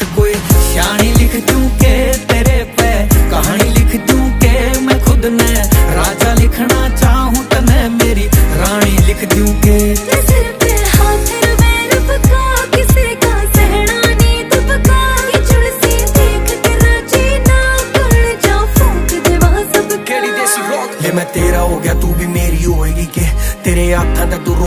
जट कोई शानी लिख दूं के तेरे पे, कहानी लिख दूं के मैं खुद ने राजा लिखना चाहूं तो मैं मेरी रानी लिख दूं के। मैं तेरा हो गया तू भी मेरी होएगी के तेरे हाथा तक तू